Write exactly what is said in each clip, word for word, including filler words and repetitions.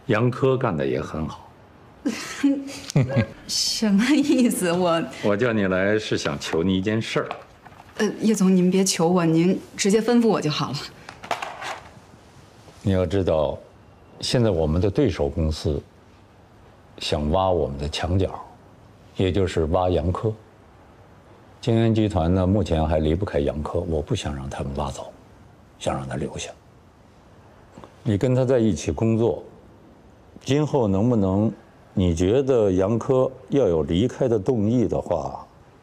杨科干的也很好。 什么意思？我我叫你来是想求你一件事儿。 呃，叶总，您别求我，您直接吩咐我就好了。 你要知道，现在我们的对手公司想挖我们的墙角，也就是挖杨科。京源集团呢，目前还离不开杨科，我不想让他们挖走，想让他留下。你跟他在一起工作，今后能不能？你觉得杨科要有离开的动意的话，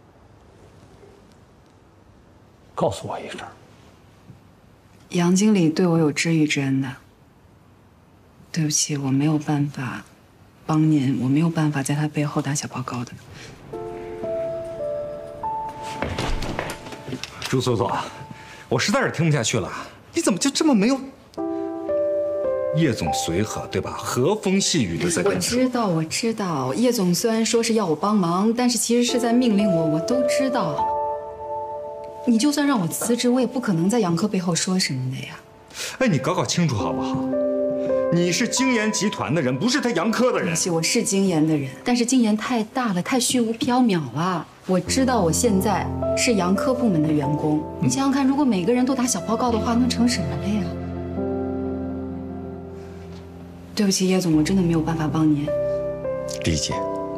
告诉我一声。 杨经理对我有知遇之恩的，对不起，我没有办法帮您，我没有办法在他背后打小报告的。 朱总总，我实在是听不下去了，你怎么就这么没有？叶总随和，对吧？和风细雨的在跟我知道，我知道，叶总虽然说是要我帮忙，但是其实是在命令我，我都知道。你就算让我辞职，我也不可能在杨科背后说什么的呀。 哎，你搞搞清楚好不好？你是京研集团的人，不是他杨科的人。 我是京研的人，但是京研太大了，太虚无缥缈了。我知道我现在是杨科部门的员工，你想想看，如果每个人都打小报告的话，那成什么了呀？对不起，叶总，我真的没有办法帮您。 理解，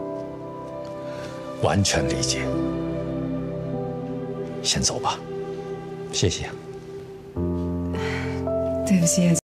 完全理解。先走吧，谢谢。 对不起，叶总。